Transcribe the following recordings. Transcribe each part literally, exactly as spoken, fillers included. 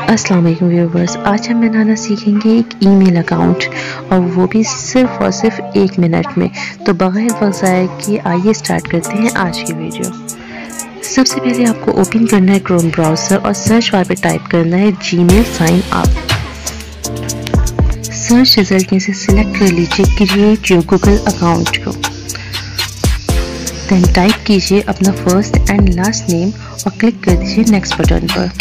अस्सलाम वालेकुम व्यूवर्स, आज हम बनाना सीखेंगे एक ईमेल अकाउंट और वो भी सिर्फ और सिर्फ एक मिनट में। तो बगैर वक्त ज़ाया किए आइए स्टार्ट करते हैं आज की वीडियो। सबसे पहले आपको ओपन करना है क्रोम ब्राउज़र और सर्च बार पे टाइप करना है Gmail sign up. Search result में से सिलेक्ट कर लीजिए क्रिएट योर गूगल अकाउंट को। देन टाइप कीजिए अपना फर्स्ट एंड लास्ट नेम और क्लिक कर दीजिए नेक्स्ट बटन पर।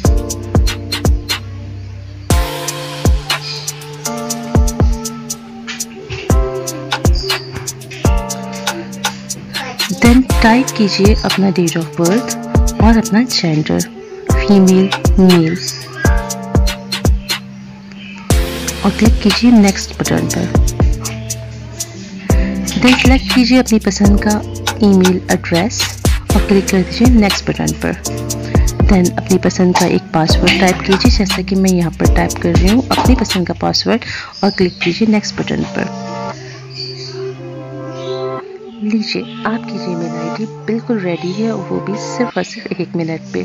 देन टाइप कीजिए अपना डेट ऑफ बर्थ और अपना जेंडर, फीमेल मेल, और क्लिक कीजिए नेक्स्ट बटन पर। देन सेलेक्ट कीजिए अपनी पसंद का ईमेल एड्रेस और क्लिक कर दीजिए नेक्स्ट बटन पर। देन अपनी पसंद का एक पासवर्ड टाइप कीजिए, जैसा कि मैं यहाँ पर टाइप कर रही हूँ अपनी पसंद का पासवर्ड, और क्लिक कीजिए नेक्स्ट बटन पर। लीजिए आपकी जीमेल आईडी बिल्कुल रेडी है और वो भी सिर्फ और सिर्फ एक मिनट पे।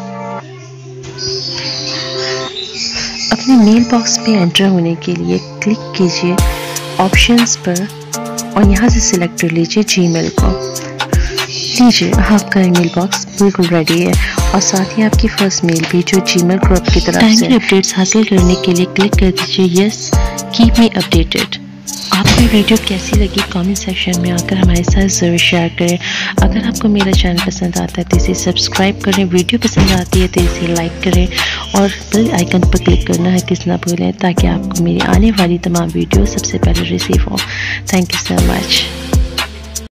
अपने मेल बॉक्स में एंटर होने के लिए क्लिक कीजिए ऑप्शंस पर और यहाँ से सिलेक्ट कर लीजिए जीमेल को। लीजिए आपका ईमेल बॉक्स बिल्कुल रेडी है और साथ ही आपकी फर्स्ट मेल भी जो जीमेल ग्रुप की तरफ से। टाइमली अपडेट्स हासिल करने के लिए क्लिक कर दीजिए यस कीप मी अपडेटेड। आपको वीडियो कैसी लगी कमेंट सेक्शन में आकर हमारे साथ ज़रूर शेयर करें। अगर आपको मेरा चैनल पसंद आता है तो इसे सब्सक्राइब करें, वीडियो पसंद आती है तो इसे लाइक करें और बेल आइकन पर क्लिक करना है किस ना भूलें, ताकि आपको मेरी आने वाली तमाम वीडियो सबसे पहले रिसीव हो। Thank you so much.